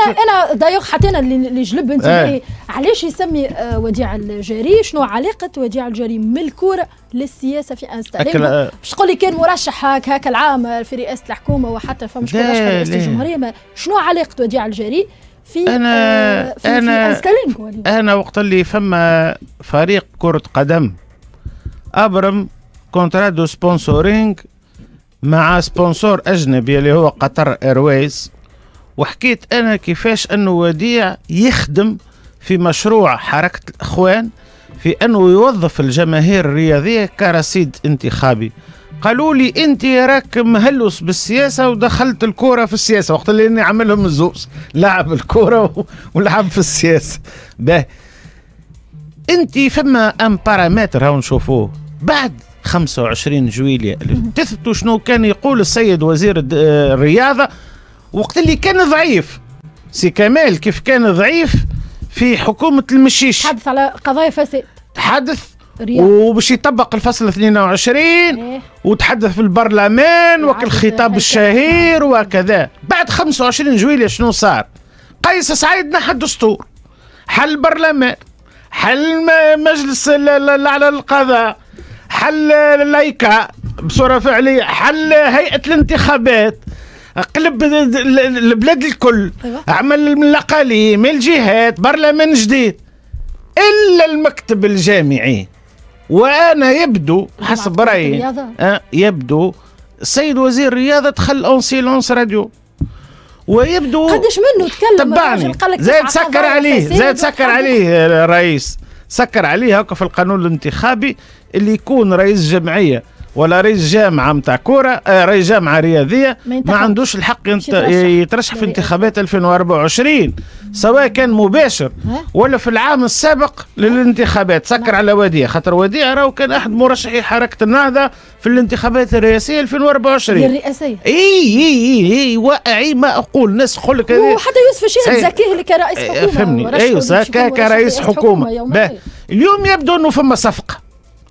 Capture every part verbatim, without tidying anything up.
انا دايوغ حتى انا اللي جلب انت آه. علاش يسمي آه وديع الجاري؟ شنو علاقه وديع الجاري من الكوره للسياسه في انستغرام؟ آه. باش تقول لي كان مرشح هاك هاك العام في رئاسه الحكومه وحتى فما شكون رشح رئاسه الجمهوريه، شنو علاقه وديع الجاري في انا آه في انا في انا وقت اللي فما فريق كره قدم ابرم كونترا دو سبونسورينغ مع سبونسور اجنبي اللي هو قطر ايرويز، وحكيت انا كيفاش انه وديع يخدم في مشروع حركه الاخوان في انه يوظف الجماهير الرياضيه كرصيد انتخابي. قالوا لي انت راك مهلوس بالسياسه ودخلت الكوره في السياسه، وقت اللي اني عاملهم الزوز، لعب الكوره ولعب في السياسه. باه انت فما ام بارامتر هاو نشوفوه بعد خمسة وعشرين جويلية تثبتوا شنو كان يقول السيد وزير الرياضة وقت اللي كان ضعيف. سي كمال كيف كان ضعيف في حكومة المشيش، تحدث على قضايا فساد، تحدث وباش يطبق الفصل اثنين وعشرين إيه؟ وتحدث في البرلمان وكل خطاب الشهير وكذا. بعد خمسة وعشرين جويلية شنو صار؟ قيس سعيد نحى الدستور، حل البرلمان، حل مجلس على القضاء، حل اللايكا بصورة فعلية، حل هيئة الانتخابات، قلب البلاد الكل، عمل من الأقاليم الجهات، برلمان جديد، إلا المكتب الجامعي. وأنا يبدو حسب رأيي أه يبدو السيد وزير الرياضة دخل اون سيلونس راديو، ويبدو قداش منه تكلم تبعني زاد سكر عليه زاد سكر عليه الرئيس، سكر عليه هكا في القانون الانتخابي اللي يكون رئيس جمعية ولا رئيس جامعة متاع كورة آه رئيس جامعة رياضية ما عندوش الحق يترشح في انتخابات ألفين وأربعة وعشرين سواء كان مباشر ولا في العام السابق للانتخابات. سكر على وديع خاطر وديع راهو كان أحد مرشحي حركة النهضة في الانتخابات الرئاسية ألفين وأربعة وعشرين. الرئاسية اي اي اي واعي ما اقول ناس تقول لك وحتى يوسف الشاهد زكيه اللي كرئيس حكومة فهمني ايوه زكاه كرئيس حكومة. اليوم يبدو انه فما صفقة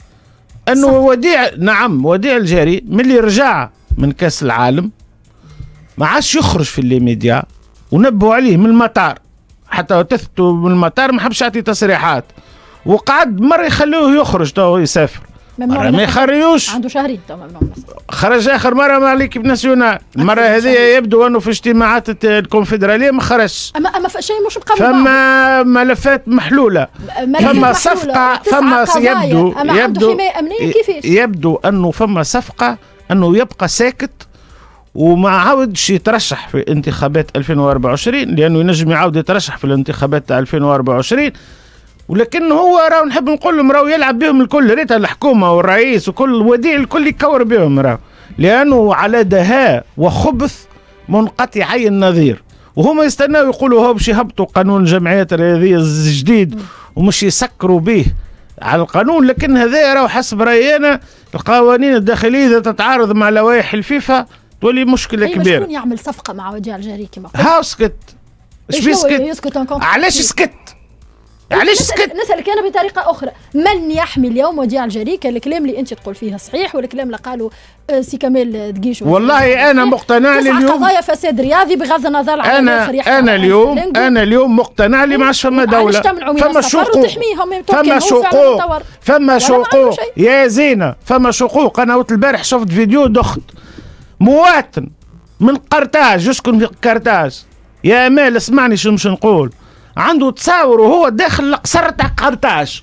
انه صح. وديع نعم وديع الجاري ملي رجع من كاس العالم ما عادش يخرج في اللي ميديا، ونبهوا عليه من المطار حتى تثبتوا من المطار ما حبش يعطي تصريحات، وقعد مره يخلوه يخرج تو يسافر ما يخرجوش، عنده شهرين تو ممنوع. خرج اخر مره مع ليكيب ناسيونال، المره هذه يبدو انه في اجتماعات الكونفدراليه ما خرجش. اما اما شيء مش مقابل فما ملفات محلوله، فما صفقه، فما يبدو يبدو أمنية كيفاش؟ يبدو انه فما صفقه انه يبقى ساكت وما عاودش يترشح في انتخابات ألفين وأربعة وعشرين، لانه ينجم يعاود يترشح في الانتخابات تاع ألفين وأربعة وعشرين، ولكن هو راهو نحب نقول لهم راهو يلعب بهم الكل، ريتها الحكومه والرئيس وكل وديع الكل يكور بهم راهو، لانه على دهاء وخبث منقطعي النظير، وهما يستناو يقولوا هو باش يهبطوا قانون الجمعيات الرياضيه الجديد ومش يسكروا به على القانون، لكن هذا راهو حسب رايي انا القوانين الداخليه اذا تتعارض مع لوائح الفيفا تولي مشكله كبيره. شكون يعمل صفقه مع وديع الجاري كما قلت؟ ها اسكت. اش بيسكت؟ علاش سكت؟ علاش سكت؟ نسألك أنا بطريقة أخرى، من يحمي اليوم وديع الجاري؟ كان الكلام اللي أنت تقول فيه صحيح والكلام اللي قالوا سي كمال دقيش والله أنا مقتنع لي اليوم قضايا فساد رياضي بغض النظر عن أنا أنا اليوم أنا اليوم مقتنع لي ما عادش فما دولة، فما شقوق، فما شقوق، فما شقوق يا زينة، فما شقوق. أنا وقت البارح شفت فيديو دخت مواطن من قرطاج يسكن في قرطاج، يا أمال اسمعني شو مش نقول، عنده تصاور وهو داخل القصر تاع قرطاج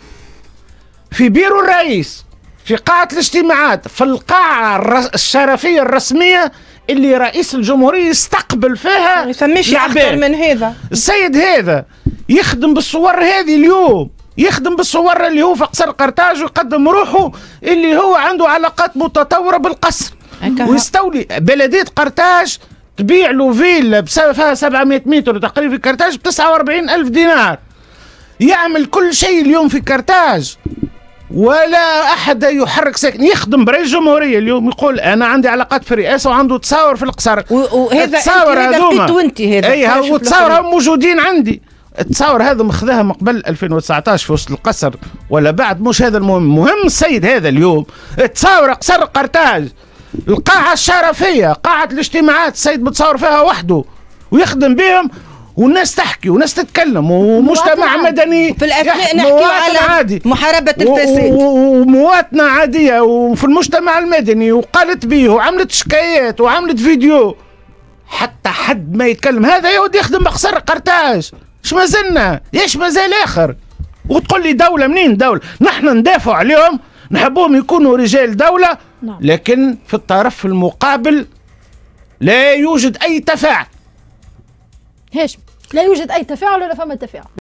في بيرو الرئيس في قاعة الاجتماعات في القاعة الشرفية الرسمية اللي رئيس الجمهورية يستقبل فيها. ما يسميش أكثر من هذا. السيد هذا يخدم بالصور هذه اليوم، يخدم بالصور اللي هو في قصر قرطاج ويقدم روحه اللي هو عنده علاقات متطورة بالقصر ويستولي. بلدية قرطاج تبيع له فيلا فيها سبعمائة متر تقريبا في كرتاج ب تسعة وأربعين ألف دينار، يعمل كل شيء اليوم في كرتاج ولا أحد يحرك ساكن، يخدم برئيس الجمهورية اليوم يقول أنا عندي علاقات في الرئاسة وعنده تصاور في القصر. وهذا هذا انت هذا أي والتصاور موجودين عندي، التصاور هذا مخذاها من قبل ألفين وتسعطاش في وسط القصر ولا بعد، مش هذا المهم، المهم السيد هذا اليوم تصاور قصر قرطاج القاعة الشرفية قاعة الاجتماعات السيد بتصور فيها وحده ويخدم بهم والناس تحكي وناس تتكلم ومجتمع مدني في الاثناء نحكي على عادي. محاربه الفساد ومواطنه عاديه وفي المجتمع المدني وقالت بيه وعملت شكايات وعملت فيديو حتى حد ما يتكلم. هذا يود يخدم بقصر قرطاج. اش ما زلنا ايش مازال اخر؟ وتقول لي دوله منين دوله؟ نحن ندافع عليهم نحبوهم يكونوا رجال دوله لكن في الطرف المقابل لا يوجد اي تفاعل. هاشم لا يوجد اي تفاعل ولا فما تفاعل.